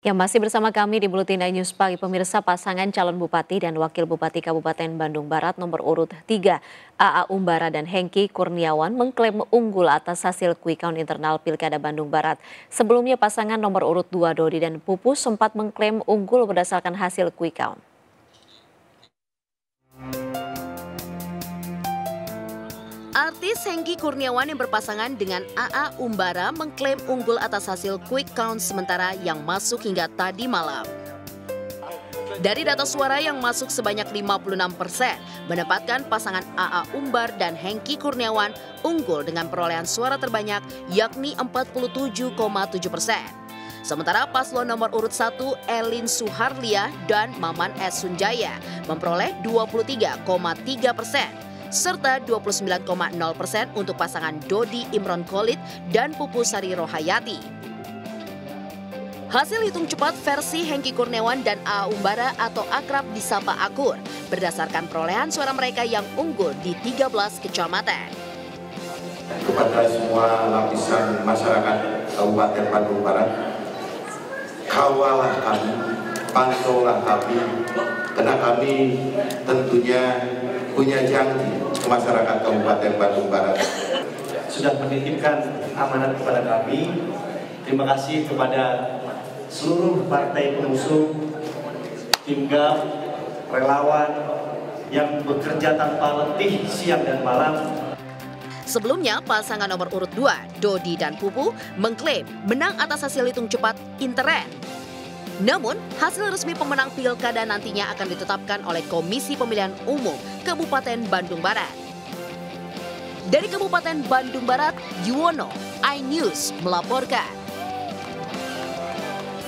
Ya, masih bersama kami di Buletin News Pagi, pemirsa. Pasangan calon bupati dan wakil bupati Kabupaten Bandung Barat nomor urut 3, AA Umbara dan Hengki Kurniawan mengklaim unggul atas hasil quick count internal Pilkada Bandung Barat. Sebelumnya pasangan nomor urut 2, Dodi dan Pupus, sempat mengklaim unggul berdasarkan hasil quick count. Artis Hengki Kurniawan yang berpasangan dengan AA Umbara mengklaim unggul atas hasil quick count sementara yang masuk hingga tadi malam. Dari data suara yang masuk sebanyak 56%, menempatkan pasangan AA Umbar dan Hengki Kurniawan unggul dengan perolehan suara terbanyak yakni 47,7%. Sementara paslon nomor urut 1 Elin Suharlia dan Maman S. Sunjaya memperoleh 23,3%. Serta 29,0% untuk pasangan Dodi Imron Khalid dan Pupus Sari Rohayati. Hasil hitung cepat versi Hengki Kurniawan dan AA Umbara atau akrab disapa Akur berdasarkan perolehan suara mereka yang unggul di 13 kecamatan. Kepada semua lapisan masyarakat Kabupaten Bandung Barat, kawalah kami, pantaulah kami, karena kami tentunya punya janji ke masyarakat Kabupaten Bandung Barat. Sudah menitipkan amanat kepada kami. Terima kasih kepada seluruh partai pengusung, hingga relawan yang bekerja tanpa letih siang dan malam. Sebelumnya, pasangan nomor urut 2, Dodi dan Pupu, mengklaim menang atas hasil hitung cepat intern. Namun, hasil resmi pemenang pilkada nantinya akan ditetapkan oleh Komisi Pemilihan Umum Kabupaten Bandung Barat. Dari Kabupaten Bandung Barat, Yuwono, iNews melaporkan.